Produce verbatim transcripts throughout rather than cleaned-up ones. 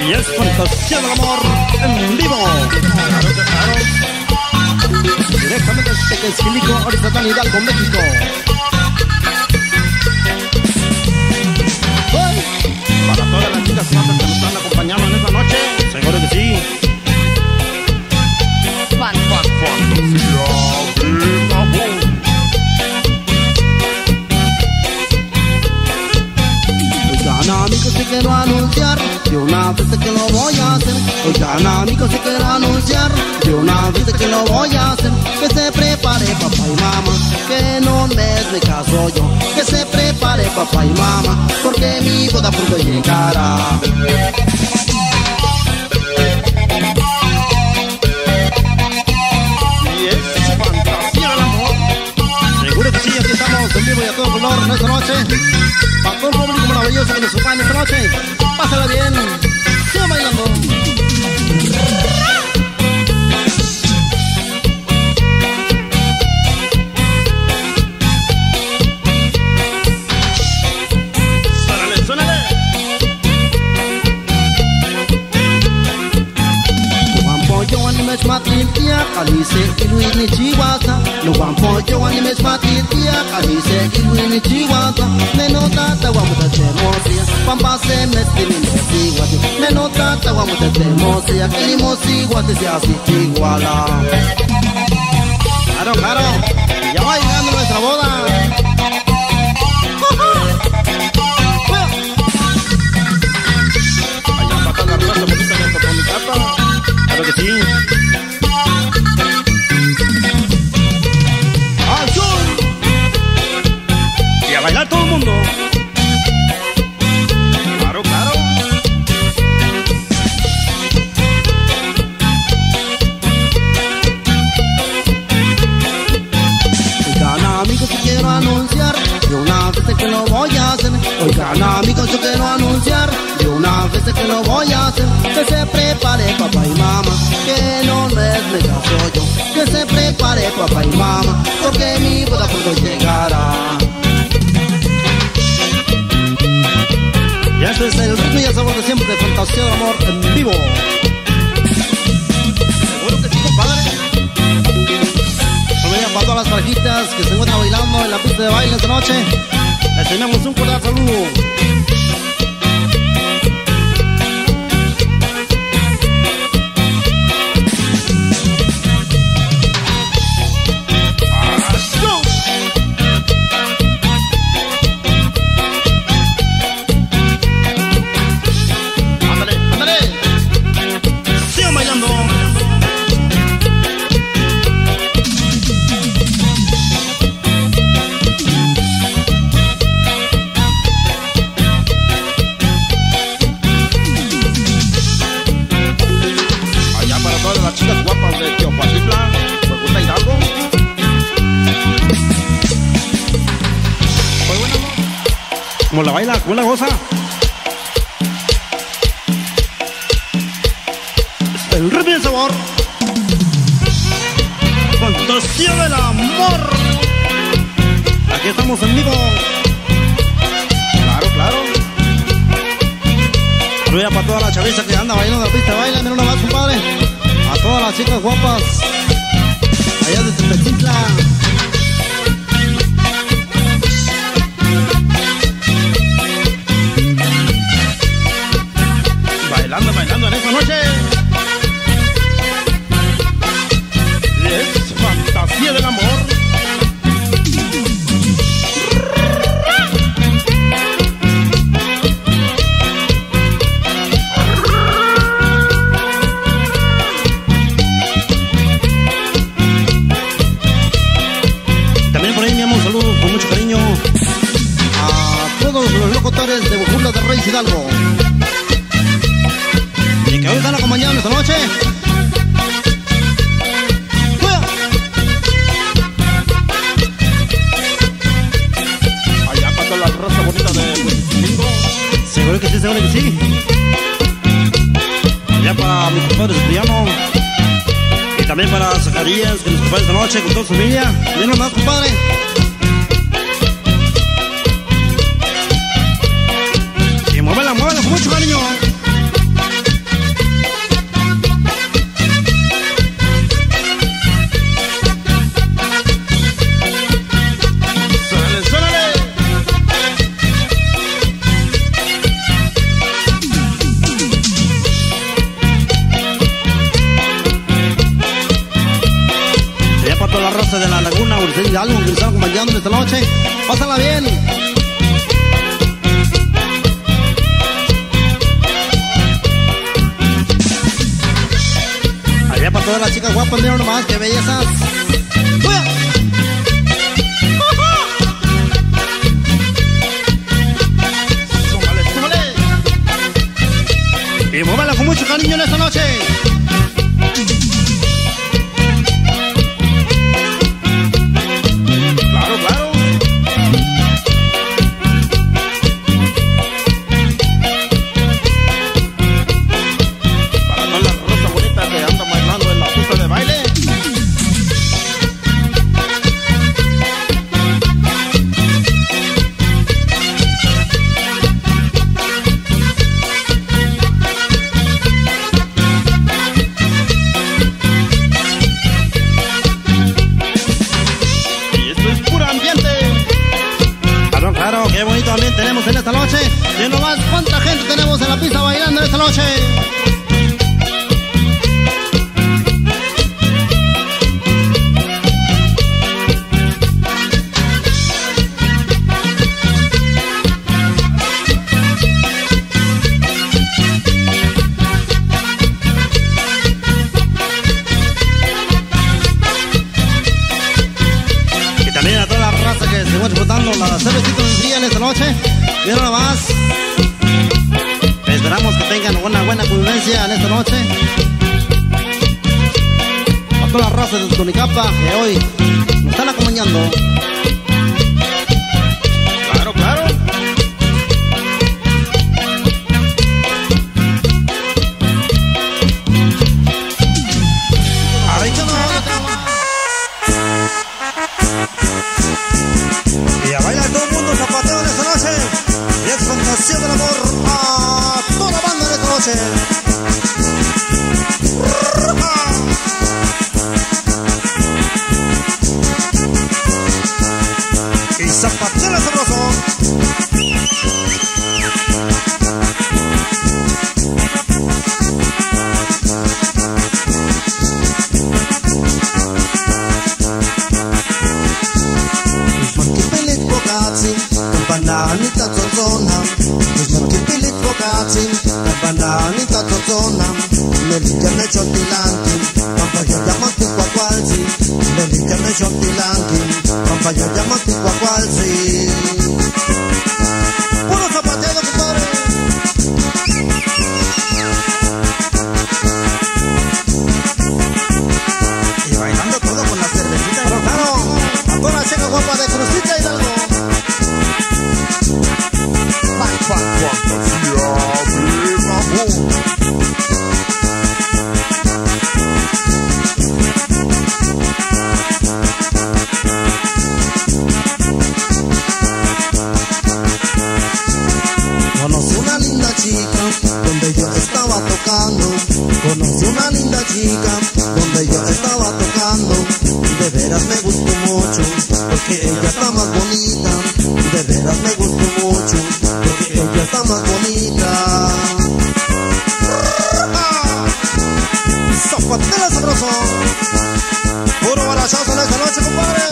Y es Fantasía del Amor en vivo. Claro que claro. Directamente desde Quetzilico, Horizontal Hidalgo, México. ¡Uy! Para todas las chicas que nos están acompañando en esta noche, seguro que sí. Fan. Fantasía del Amor. Oigan amigos, te quiero anunciar, de una vez que lo voy a hacer. Oigan amigos, te quiero anunciar, de una vez que lo voy a hacer. Que se prepare papá y mamá, que no mes me caso yo. Que se prepare papá y mamá, porque mi boda pronto llegará. Y es Fantasía del Amor. Seguro que sí, aquí estamos en vivo y a todo color en esta noche. Para todo el público maravilloso que nos acompaña esta noche, pásala bien, siga bailando. Suénale, suénale. Yo anime smatiltia, Alice y Luis ni Chihuahua. No van pollo anime smatiltia, Alice y Luis ni Chihuahua. Me nota te vamos a temosia, pampa se me estime mosiguate. Me nota te vamos a temosia, que ni mosiguate se así iguala. Claro, claro, ya va llegando nuestra boda. Allá para la raza bonita de Topomicata. Claro que sí. ¡Azul! Y a bailar todo el mundo. Claro, claro. Oigan amigos, yo quiero anunciar, de una vez que lo voy a hacer. Oigan amigos, yo quiero anunciar, de una vez que lo voy a hacer. Que se prepare papá y mamá, que no mes me caso yo. Que se prepare papá y mamá, porque mi boda pronto llegará. Y este es el ritmo y el sabor de siempre de Fantasía del Amor en vivo. Seguro que sí, compadre. Saludos para todas las parejitas que se encuentran bailando en la pista de baile esta noche. Les tenemos un cordial saludo. ¿Cómo la baila? ¿Cómo la goza? El ritmo y el sabor. Fantasía del Amor. Aquí estamos en vivo. Claro, claro. Saluda para toda la chaviza que anda bailando en la pista de baile. Mira una más, compadre. A todas las chicas guapas allá de Tepetitla. Bailando, bailando en esta noche. Es Fantasía del Amor. También por ahí enviamos un saludo con mucho cariño a todos los locutores de Bujula de Reyes Hidalgo, y que hoy están acompañando esta noche. Allá para toda la raza bonita de Huitzilingo. Seguro que sí, seguro que sí. Allá para mis compadres de Triano. Y también para Zacarías, que nos acompaña esta noche con toda su familia. Bien nomás, compadre. Y muévela, muévela con mucho cariño. Hidalgo que nos están acompañando en esta noche. Pásala bien. Allá para todas las chicas guapas, mira nomás, qué bellezas. Súmale, súmale. Y muévala con mucho cariño en esta noche. Claro, claro. Para todas las rosas bonitas que andan bailando en la pista de baile. Claro, qué bonito ambiente tenemos en esta noche. Y nomás, ¿cuánta gente tenemos en la pista bailando en esta noche? Y también a toda la raza que se va disfrutando la cervecita del día en esta noche. Y nada más, esperamos que tengan una buena convivencia en esta noche. A toda la raza de Tonicapa que hoy nos están acompañando. Claro, claro. Ay, que no. Y a bailar todo el mundo zapateo en esta noche. Y es fantasía del amor a toda la banda en esta noche. Y zapateo sabroso. Bananita totona, Bismarcky pilit bogatin, bananita totona, Melika me chotilanki, Pampaya yamati kwakwalzi, Melika me chotilanki, Pampaya yamati kwakwalzi. Puro zapateo, compadre. Y bailando todo con la cervecita, pero claro, a toda la chica guapa de Crucita Hidalgo. Conocí una linda chica donde yo estaba tocando. Conocí una linda chica donde yo estaba tocando. De veras me gustó mucho porque ella está más bonita. De veras me gustó mucho porque ella está más bonita. Zapatela sabroso. Puro balachazo en esta noche, compadre.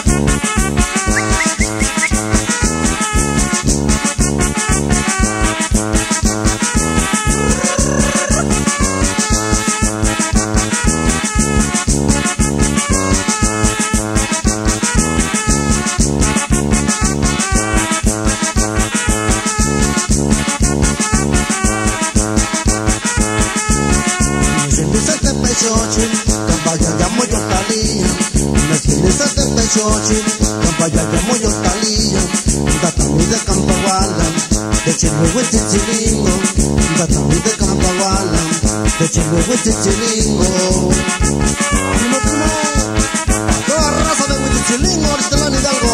Kampaya llamo yo talía, me tienes a te pechochi, Kampaya llamo yo talía, datami de Campaguala, de Chiluhue Chichilingo, datami de Campaguala, de Chiluhue Chichilingo. No, no, toda raza de Huichilingo, Aristelán Hidalgo.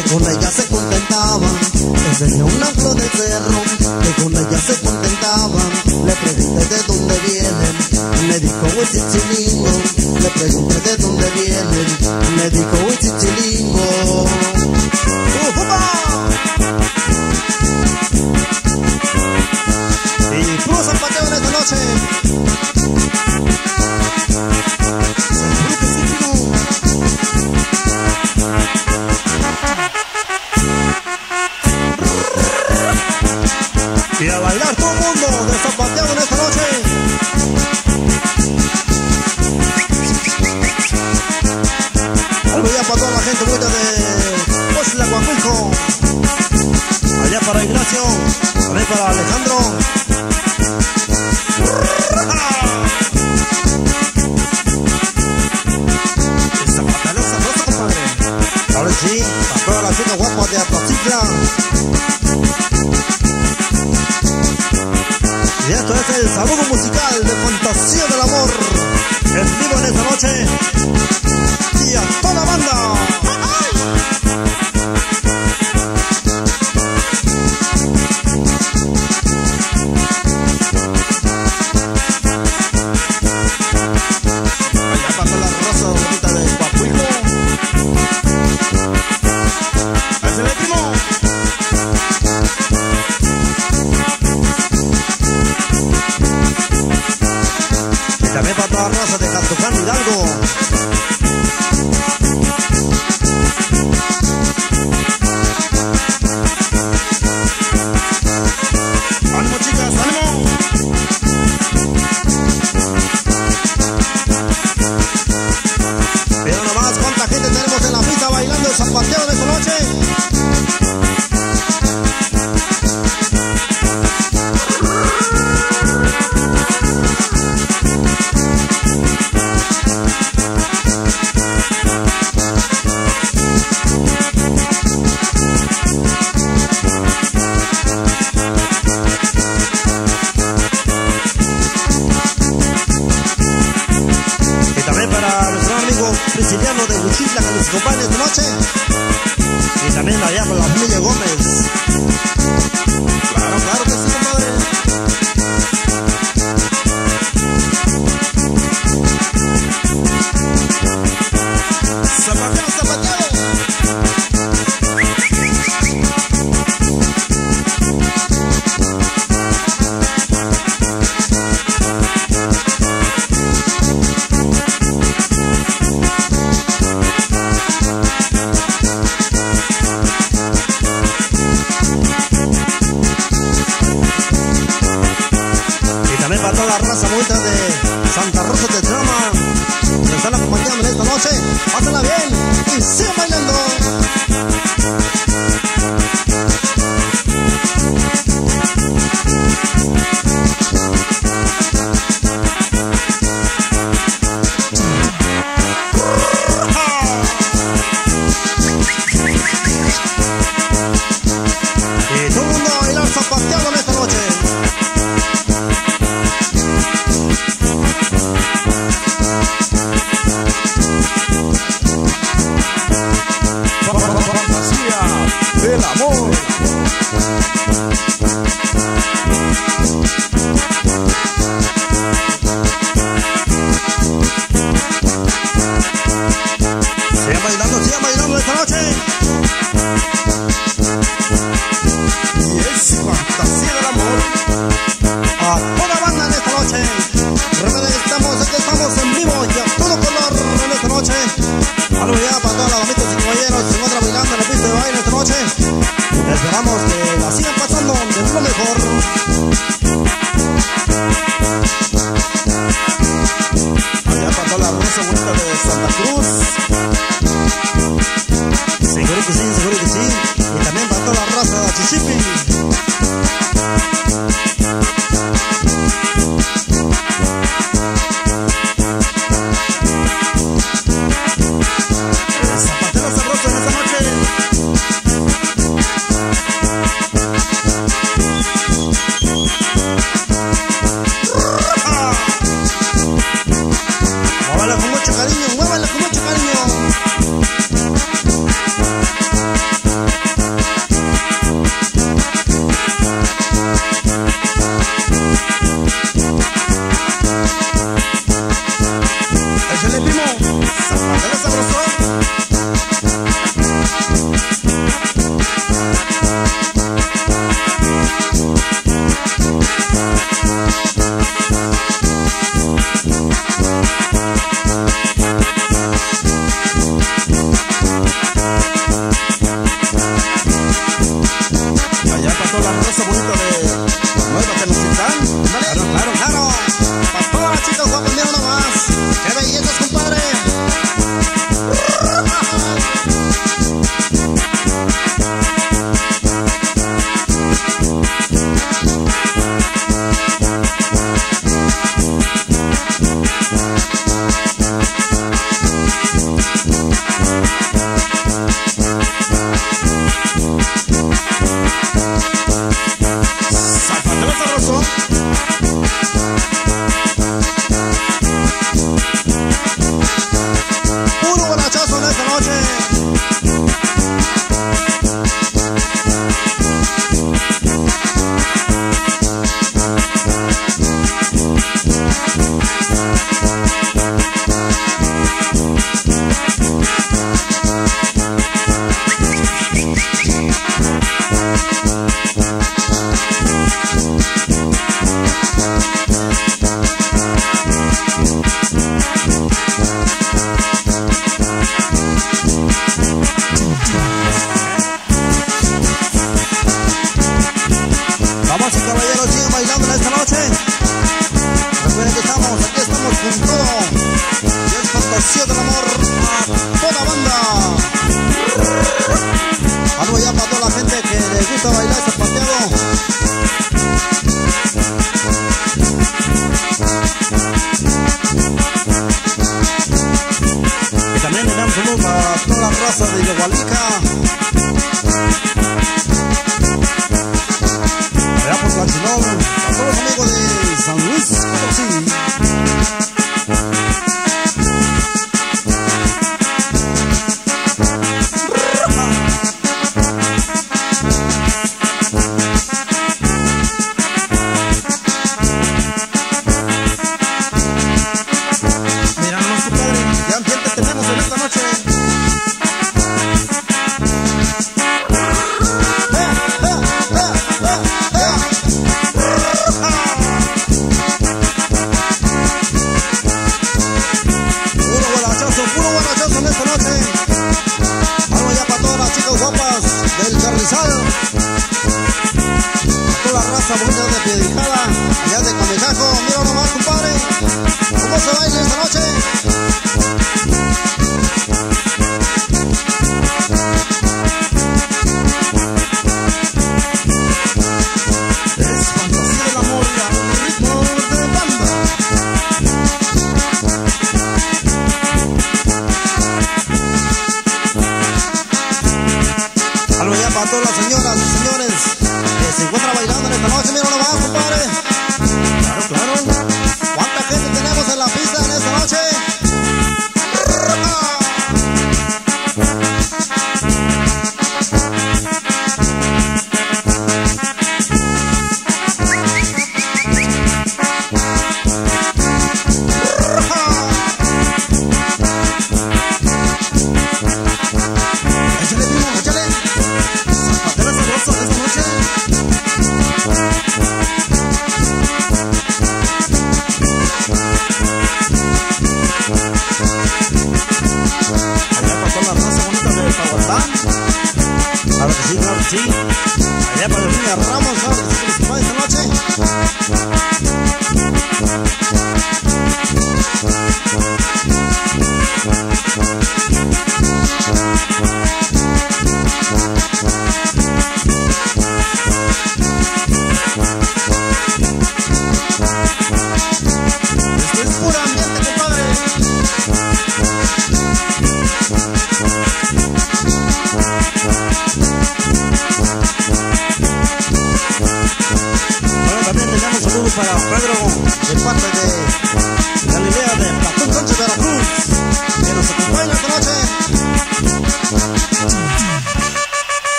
que con ella se contentaban. Enseñé una flor del cerro, que con ella se contentaban. Le pregunté de dónde vienen, me dijo Huichichilingo. Le pregunté de dónde vienen, me dijo Huichichilingo. Y puro zapateo en esta noche. Y a bailar todo el mundo de zapateado en esta noche. Algo ya para toda la gente buena de Oxla, Coahuilco. Allá para Ignacio, también para Alejandro. El zapateo sabroso, compadre. Ahora sí, para todas las chicas guapas de Atacicla. Y esto es el saludo musical de Fantasía del Amor, en vivo en esta noche, y a toda la banda. Allá para la raza bonita de Coahuilco. ¡Es el último! También para toda la raza de Cantuján, Hidalgo. ¡Ánimo, chicas, ánimo! Pero nomás, ¿cuánta gente tenemos en la pista bailando el zapateo de esta noche? Prisciliano de Huichitla, que nos acompaña esta noche. Y también allá con la familia Gómez. Claro, claro que sí, compadre. Zapateo, zapateo. Para toda la raza bonita de Santa Rosa de Trama, que están acompañando en esta noche, pásenla bien y sigan bailando. Y todo el mundo a bailar zapateado en esta noche. Del amor. Sigan bailando, sigan bailando esta noche. Y es Fantasía del Amor. A toda banda en esta noche. Recuerden que estamos, aquí estamos en vivo y a todo color en esta noche. Algo ya para todas las damitas y caballeros que se encuentran bailando en la pista de baile esta noche. Esperamos que la sigan pasando de lo mejor. Allá para toda la raza bonita de Santa Cruz. Seguro que sí, seguro que sí. Y también para toda la raza de Chichipi. We'll be right back.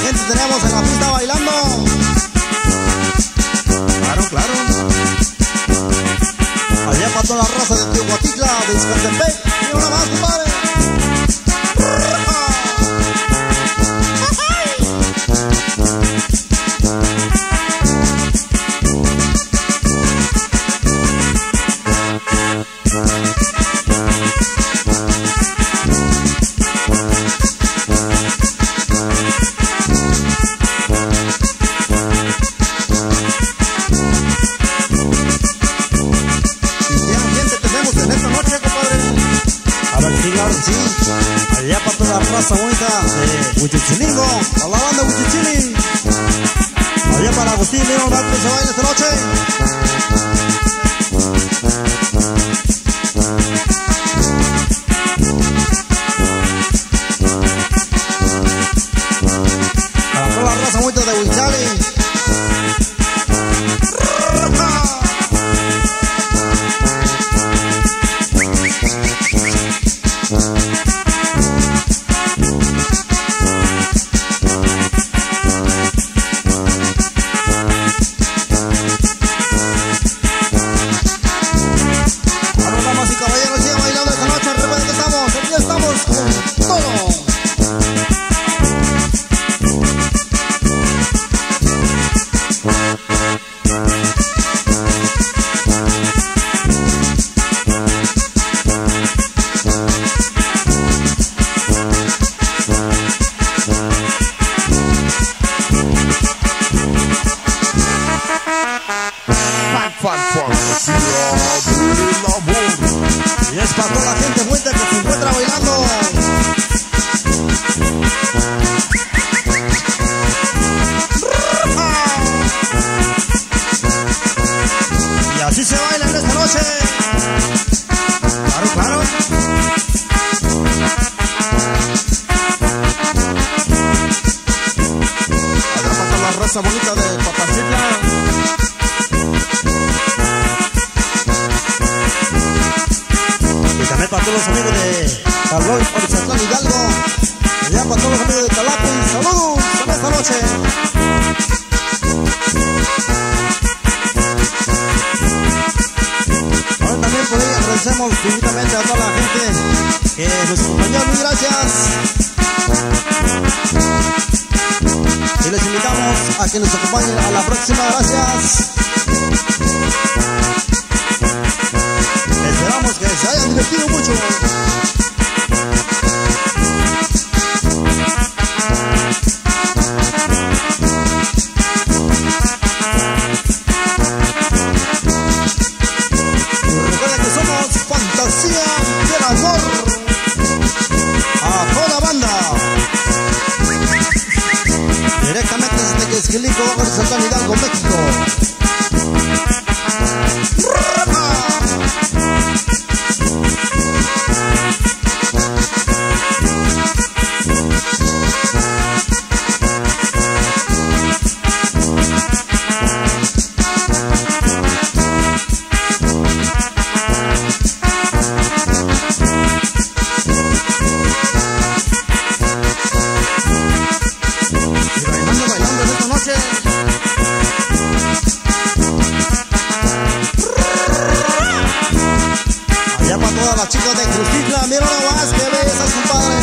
gente tenemos en la pista bailando. Claro, claro. Allá para toda la raza de Teocuatitla, de Izcatepec. Y una más, compadre. Sí, allá para toda la raza bonita de Huichichilingo, a la banda Huichichili. Allá para Agustín, mira un rato se baila esta noche. Para toda la raza bonita de Huichichili. Y es para toda la gente buena que se encuentra bailando. Y así se baila en esta noche. Claro, claro. Allá para toda la raza bonita de Papachitla. Para todos los amigos de Carlos, Orizatlán, Hidalgo. Allá para todos los amigos de Talapi. Saludos en esta noche. Ahora también por ahí agradecemos infinitamente a toda la gente que nos acompañó. Muy gracias. Y les invitamos a que nos acompañen a la próxima. Gracias. Esperamos que se hayan divertido mucho. Recuerden que somos Fantasía del Amor. A toda banda. Directamente desde Quezquilico, Orizatlán, Hidalgo, México. Las chicas de Cruzitla, mira nomás que besas, compadre.